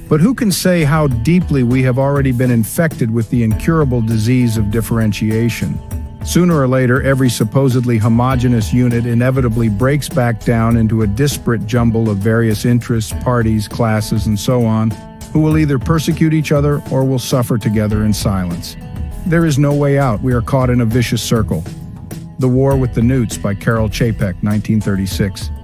But who can say how deeply we have already been infected with the incurable disease of differentiation? Sooner or later, every supposedly homogenous unit inevitably breaks back down into a disparate jumble of various interests, parties, classes, and so on, who will either persecute each other or will suffer together in silence. There is no way out. We are caught in a vicious circle. The War with the Newts by Karel Čapek, 1936.